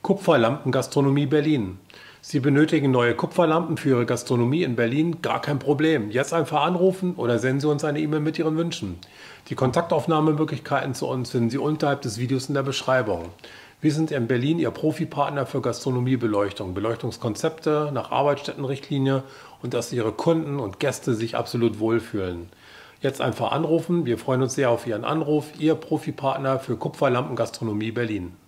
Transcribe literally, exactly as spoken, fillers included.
Kupferlampen-Gastronomie Berlin. Sie benötigen neue Kupferlampen für Ihre Gastronomie in Berlin? Gar kein Problem. Jetzt einfach anrufen oder senden Sie uns eine E-Mail mit Ihren Wünschen. Die Kontaktaufnahmemöglichkeiten zu uns finden Sie unterhalb des Videos in der Beschreibung. Wir sind in Berlin Ihr Profipartner für Gastronomiebeleuchtung, Beleuchtungskonzepte nach Arbeitsstättenrichtlinie und dass Ihre Kunden und Gäste sich absolut wohlfühlen. Jetzt einfach anrufen. Wir freuen uns sehr auf Ihren Anruf. Ihr Profipartner für Kupferlampen-Gastronomie Berlin.